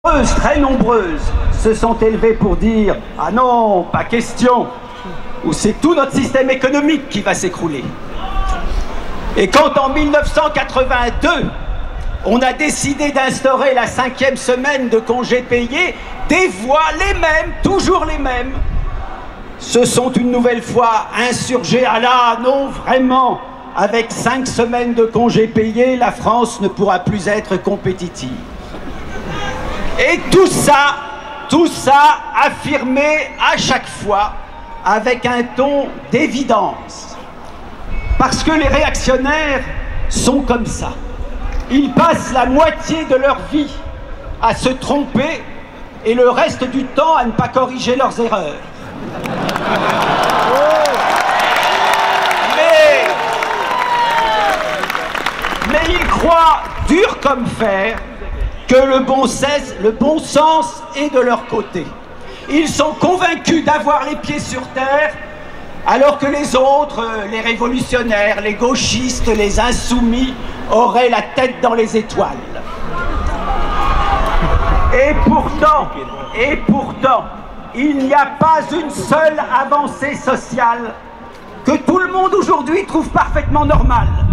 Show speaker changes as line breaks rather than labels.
Très nombreuses, se sont élevées pour dire « Ah non, pas question !» ou « C'est tout notre système économique qui va s'écrouler ». Et quand en 1982, on a décidé d'instaurer la 5e semaine de congés payés, des voix, les mêmes, toujours les mêmes, se sont une nouvelle fois insurgées. Ah là, non, vraiment, avec 5 semaines de congés payés, la France ne pourra plus être compétitive. Et tout ça affirmé à chaque fois avec un ton d'évidence. Parce que les réactionnaires sont comme ça. Ils passent la moitié de leur vie à se tromper et le reste du temps à ne pas corriger leurs erreurs. Mais ils croient, dur comme fer, que le bon sens est de leur côté. Ils sont convaincus d'avoir les pieds sur terre, alors que les autres, les révolutionnaires, les gauchistes, les insoumis, auraient la tête dans les étoiles. Et pourtant, il n'y a pas une seule avancée sociale que tout le monde aujourd'hui trouve parfaitement normale.